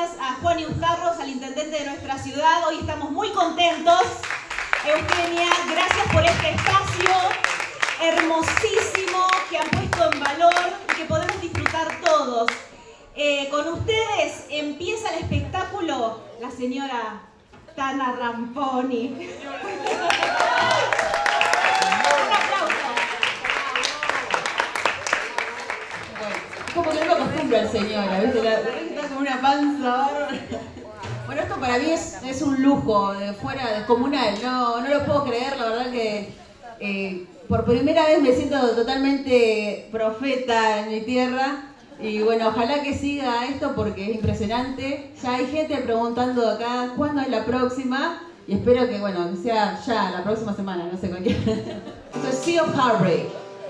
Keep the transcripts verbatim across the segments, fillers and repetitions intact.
gracias a Juan Euskarros, al intendente de nuestra ciudad. Hoy estamos muy contentos. Eugenia, gracias por este espacio hermosísimo que han puesto en valor y que podemos disfrutar todos. Eh, con ustedes empieza el espectáculo la señora Tana Ramponi. Como que no lo acostumbra el señora, ¿viste? La, está como una panza. Bueno, esto para mí es, es un lujo, de fuera descomunal. No, no lo puedo creer, la verdad que eh, por primera vez me siento totalmente profeta en mi tierra. Y bueno, ojalá que siga esto porque es impresionante. Ya hay gente preguntando acá cuándo es la próxima. Y espero que, bueno, que sea ya, la próxima semana, no sé con quién. Esto es Sea of Heartbreak.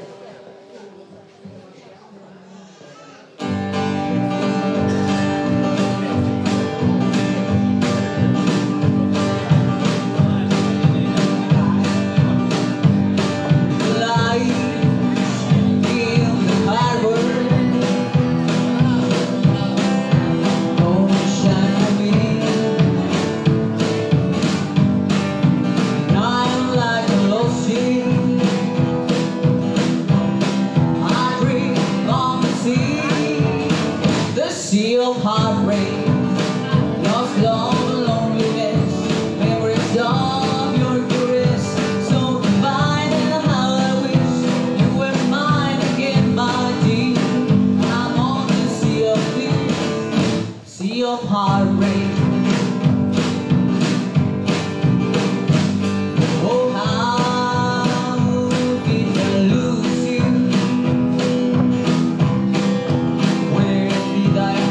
Sea of heartbreak, lost love and loneliness, memories of your caress, so divine and how I wish you were mine again, my dear. I'm on the sea of tears, sea of heartbreak. Oh, how did I lose you? Where did I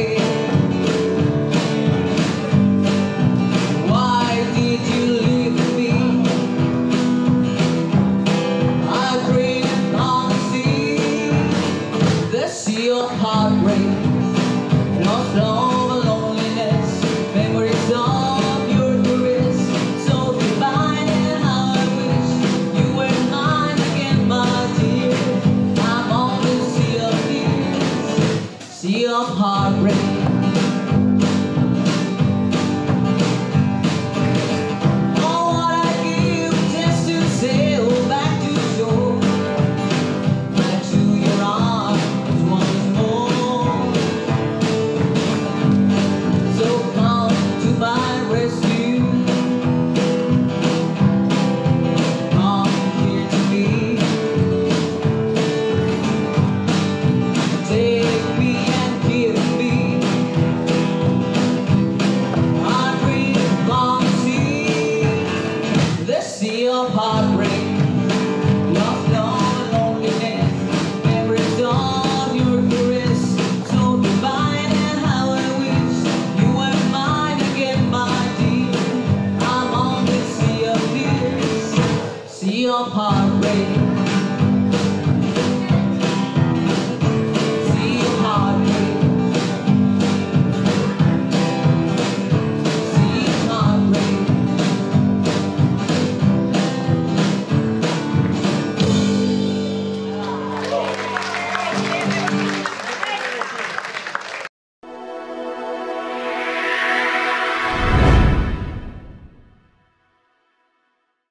Sea of heartbreak. Oh, what I give just to sail back to shore, back to your arms once more. So come to my rescue, come here to me. Take me and give me. I dream on the sea, the sea of heartbreak, lost love and loneliness, memories of your caress, so divine and how I wish you were mine again, my dear. I'm on the sea of tears, sea of heartbreak.